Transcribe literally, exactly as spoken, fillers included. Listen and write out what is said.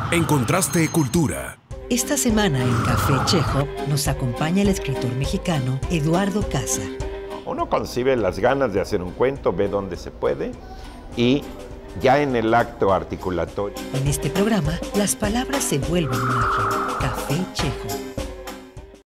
Encontraste cultura. Esta semana en Café Chejo nos acompaña el escritor mexicano Eduardo Casa. Uno concibe las ganas de hacer un cuento, ve dónde se puede y ya en el acto articulatorio. En este programa, las palabras se vuelven magia. Café Chejo.